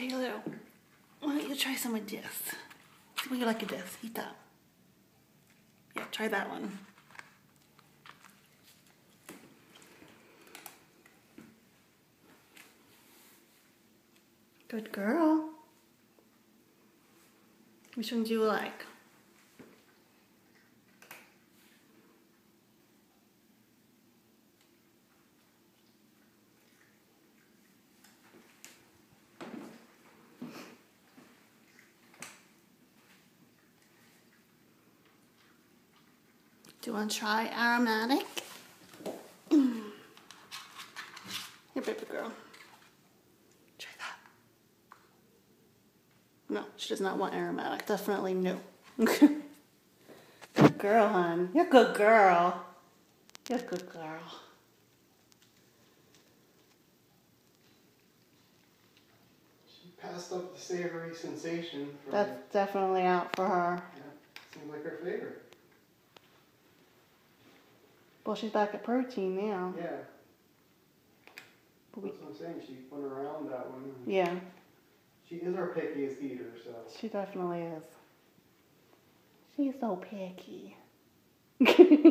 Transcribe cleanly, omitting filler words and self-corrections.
Taylor, why don't you try some of this? See what you like of this. Eat that. Yeah, try that one. Good girl. Which one do you like? Do you want to try aromatic? Here, baby girl. Try that. No, she does not want aromatic. Definitely no. Good girl, hon. You're a good girl. You're a good girl. She passed up the savory sensation. That's definitely out for her. Yeah, seems like her favorite. Well, she's back at protein now. Yeah. That's what I'm saying. She went around that one. Yeah. She is our pickiest eater, so. She definitely is. She's so picky.